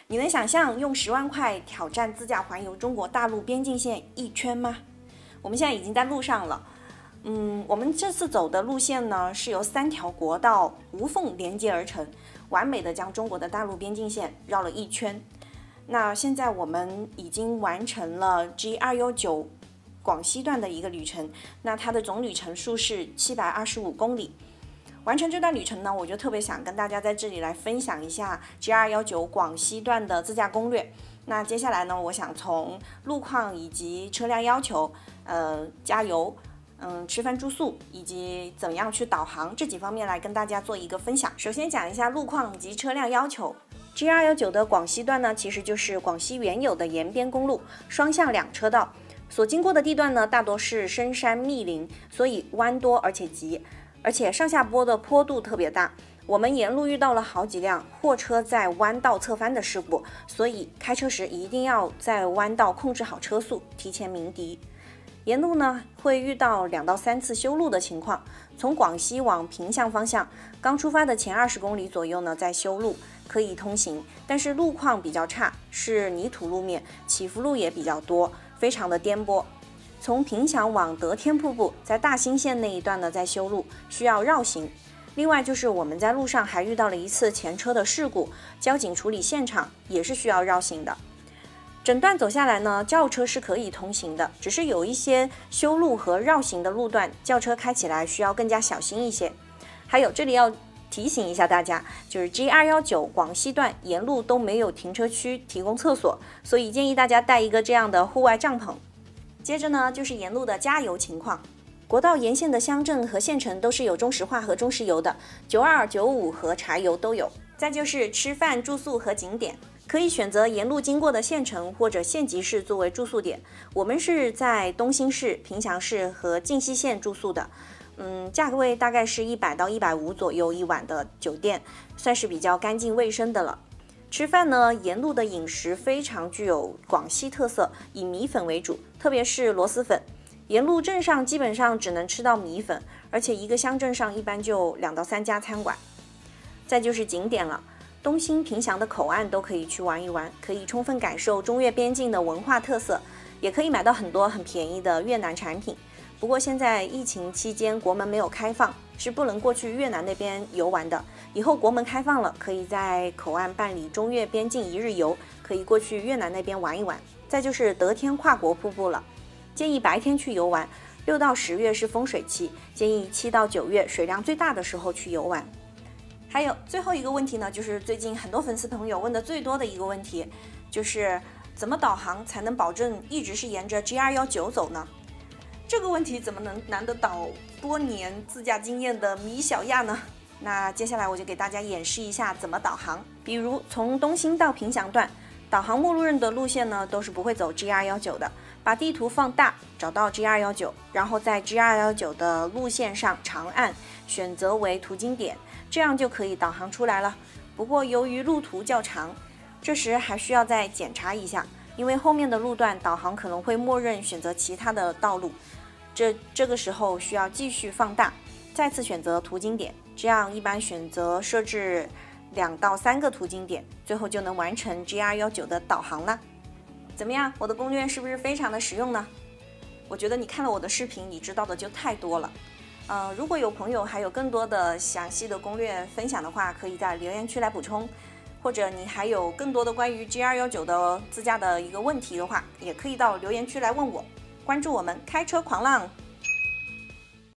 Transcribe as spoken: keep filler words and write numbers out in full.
你能想象用十万块挑战自驾环游中国大陆边境线一圈吗？我们现在已经在路上了。嗯，我们这次走的路线呢，是由三条国道无缝连接而成，完美的将中国的大陆边境线绕了一圈。那现在我们已经完成了 G 二一九广西段的一个旅程，那它的总旅程数是七百二十五公里。完成这段旅程呢，我就特别想跟大家在这里来分享一下 G 二一九广西段的自驾攻略。那接下来呢，我想从路况以及车辆要求、呃加油、嗯吃饭住宿以及怎么样去导航这几方面来跟大家做一个分享。首先讲一下路况及车辆要求。G 二一九的广西段呢，其实就是广西原有的沿边公路，双向两车道，所经过的地段呢，大多是深山密林，所以弯多而且急。而且上下坡的坡度特别大，我们沿路遇到了好几辆货车在弯道侧翻的事故，所以开车时一定要在弯道控制好车速，提前鸣笛。沿路呢会遇到两到三次修路的情况，从广西往平乡方向，刚出发的前二十公里左右呢在修路，可以通行，但是路况比较差，是泥土路面，起伏路也比较多，非常的颠簸。从平祥往德天瀑布，在大兴县那一段呢在修路，需要绕行。另外就是我们在路上还遇到了一次前车的事故，交警处理现场也是需要绕行的。整段走下来呢，轿车是可以通行的，只是有一些修路和绕行的路段，轿车开起来需要更加小心一些。还有这里要提醒一下大家，就是 G 二一九广西段沿路都没有停车区提供厕所，所以建议大家带一个这样的户外帐篷。接着呢，就是沿路的加油情况。国道沿线的乡镇和县城都是有中石化和中石油的，九二、九五和柴油都有。再就是吃饭、住宿和景点，可以选择沿路经过的县城或者县级市作为住宿点。我们是在东兴市、平祥市和靖西县住宿的，嗯，价位大概是一百到一百五左右一晚的酒店，算是比较干净卫生的了。吃饭呢，沿路的饮食非常具有广西特色，以米粉为主，特别是螺蛳粉。沿路镇上基本上只能吃到米粉，而且一个乡镇上一般就两到三家餐馆。再就是景点了，东兴、平祥的口岸都可以去玩一玩，可以充分感受中越边境的文化特色，也可以买到很多很便宜的越南产品。不过现在疫情期间国门没有开放，是不能过去越南那边游玩的。以后国门开放了，可以在口岸办理中越边境一日游，可以过去越南那边玩一玩。再就是德天跨国瀑布了，建议白天去游玩，六到十月是风水期，建议七到九月水量最大的时候去游玩。还有最后一个问题呢，就是最近很多粉丝朋友问的最多的一个问题，就是怎么导航才能保证一直是沿着 G 二一九走呢？这个问题怎么能难得倒多年自驾经验的米小亚呢？那接下来我就给大家演示一下怎么导航。比如从东兴到平祥段，导航目录认的路线呢都是不会走 G 二一九的。把地图放大，找到 G 二一九，然后在 G 二一九的路线上长按，选择为途经点，这样就可以导航出来了。不过由于路途较长，这时还需要再检查一下，因为后面的路段导航可能会默认选择其他的道路，这这个时候需要继续放大，再次选择途经点，这样一般选择设置两到三个途经点，最后就能完成 G 二一九的导航了。怎么样，我的攻略是不是非常的实用呢？我觉得你看了我的视频，你知道的就太多了。呃，如果有朋友还有更多的详细的攻略分享的话，可以在留言区来补充，或者你还有更多的关于 G 二一九的自驾的一个问题的话，也可以到留言区来问我。关注我们开车狂浪。